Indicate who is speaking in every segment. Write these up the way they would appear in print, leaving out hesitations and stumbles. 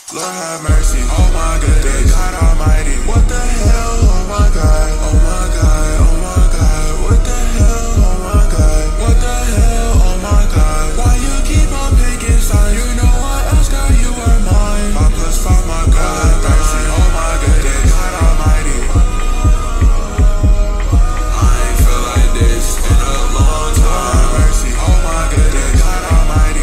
Speaker 1: Lord have mercy, oh my goodness, God Almighty. What the hell, oh my God, oh my God, oh my God. What the hell, oh my God, what the hell, oh my God. Why you keep on picking sides? You know what else, girl, you are mine. 5 plus 5, my God, have mercy, oh my goodness, God Almighty. I ain't feel like this in a long time. Lord have mercy, oh my goodness, God Almighty.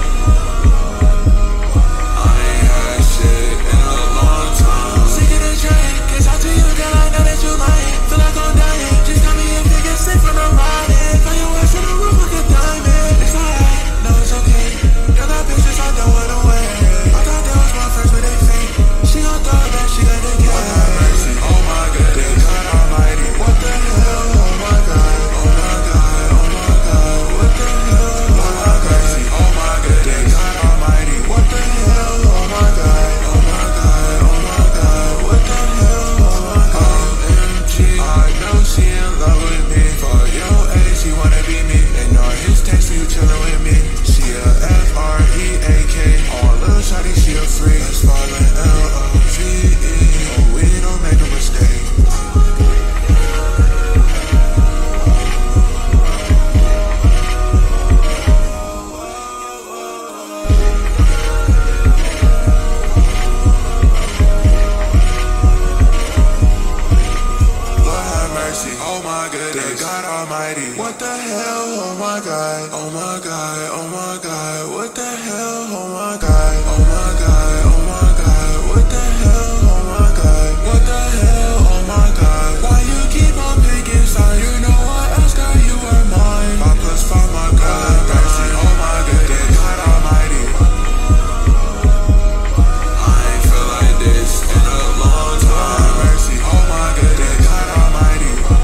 Speaker 1: Oh my goodness, God Almighty. What the hell, oh my God, oh my God, oh my God. What the hell, oh my God, oh my God, oh my God. What the hell, oh my God, what the hell, oh my God. Why you keep on picking sides? You know what else, girl, you are mine. 5 plus 5, my God, have mercy, oh my goodness, God Almighty. I ain't feel like this in a long time. Have mercy, oh my goodness, God Almighty.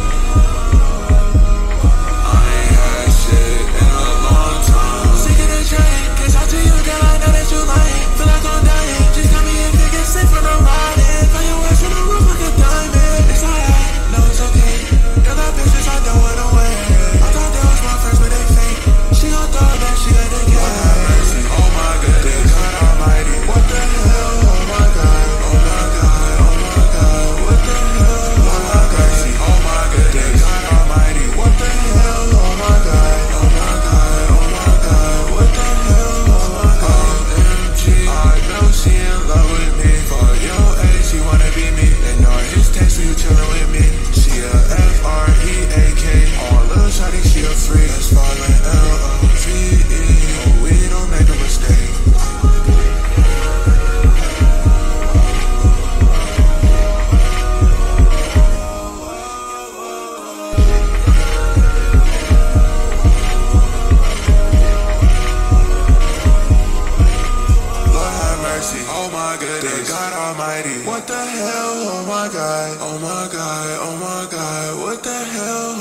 Speaker 1: Oh my goodness, God Almighty. What the hell, oh my God, oh my God, oh my God. What the hell?